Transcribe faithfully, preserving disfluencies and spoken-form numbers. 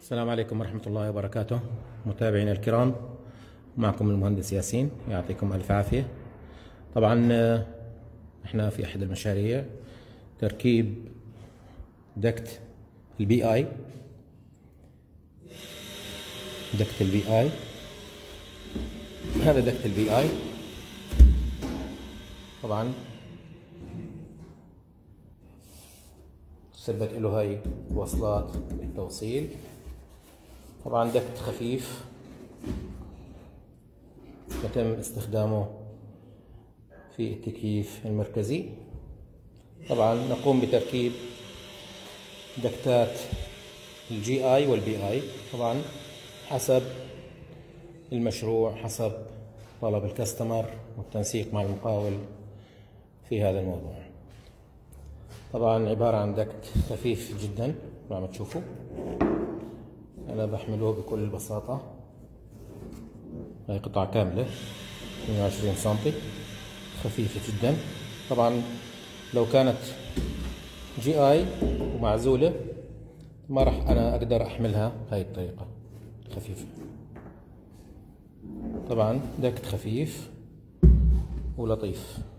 السلام عليكم ورحمة الله وبركاته. متابعينا الكرام، معكم المهندس ياسين، يعطيكم ألف عافية. طبعا احنا في أحد المشاريع تركيب دكت البي آي دكت البي آي هذا دكت البي آي. طبعا ثبت له هاي وصلات التوصيل. طبعا دكت خفيف يتم استخدامه في التكييف المركزي. طبعا نقوم بتركيب دكتات الجي اي والبي اي طبعا حسب المشروع، حسب طلب الكاستمر والتنسيق مع المقاول في هذا الموضوع. طبعا عبارة عن دكت خفيف جدا مثل ما تشوفوا. أنا بحمله بكل بساطة. هاي قطعة كاملة اثنين وعشرين سنتي، خفيفة جدا. طبعا لو كانت جي اي ومعزولة ما راح أنا أقدر أحملها بهاي الطريقة خفيفة. طبعا دكت خفيف ولطيف.